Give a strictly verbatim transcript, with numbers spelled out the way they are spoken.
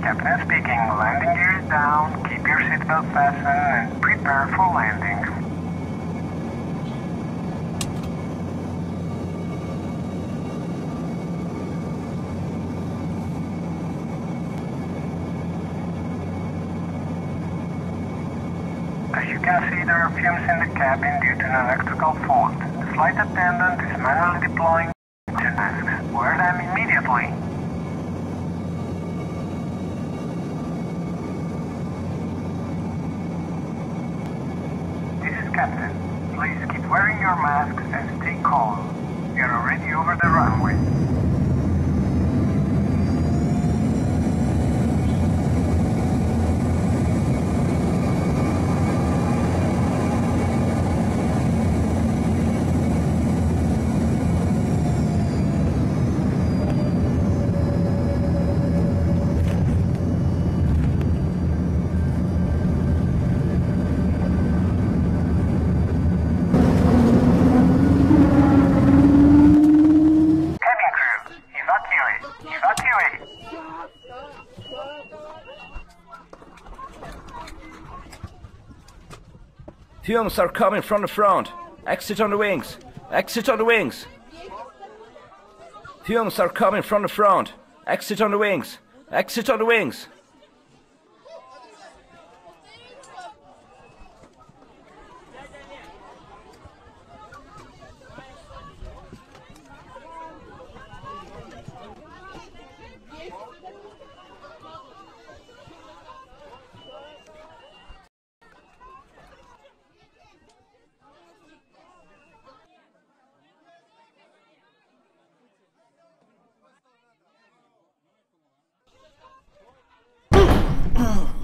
Captain speaking. Landing gear is down. Keep your seatbelt fastened and prepare for landing. As you can see, there are fumes in the cabin due to an electrical fault. The flight attendant is manually deploying oxygen masks. Wear them immediately. This is Captain. Please keep wearing your masks and stay calm. We are already over the runway. Fumes are coming from the front. Exit on the wings. Exit on the wings. Fumes are coming from the front. Exit on the wings. Exit on the wings. Oh.